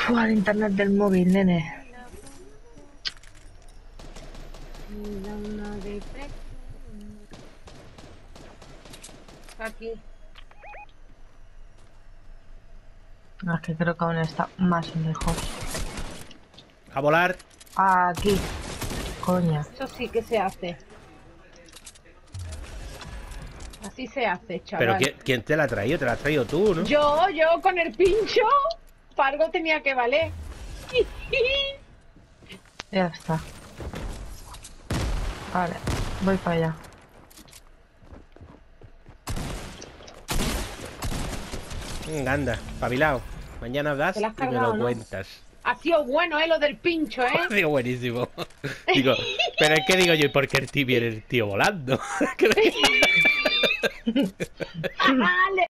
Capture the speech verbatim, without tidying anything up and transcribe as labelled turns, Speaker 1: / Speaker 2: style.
Speaker 1: Fue al internet del móvil, nene.
Speaker 2: Aquí.
Speaker 1: No, es que creo que aún está más lejos.
Speaker 3: A volar.
Speaker 1: Aquí. Coña.
Speaker 2: Eso sí que se hace. Así se hace, chaval.
Speaker 3: Pero ¿quién, quién te la ha traído? Te la has traído tú, ¿no?
Speaker 2: Yo, yo con el pincho. Para algo tenía que valer.
Speaker 1: Ya está. Vale, voy para allá.
Speaker 3: Venga, anda, pabilao. Mañana das
Speaker 2: Te la has
Speaker 3: y me
Speaker 2: cargado,
Speaker 3: lo
Speaker 2: ¿no?
Speaker 3: cuentas.
Speaker 2: Ha sido bueno, ¿eh? Lo del pincho, ¿eh?
Speaker 3: Digo, buenísimo. Digo, pero es que digo yo, ¿y por qué el tío viene el tío volando?
Speaker 2: Vale.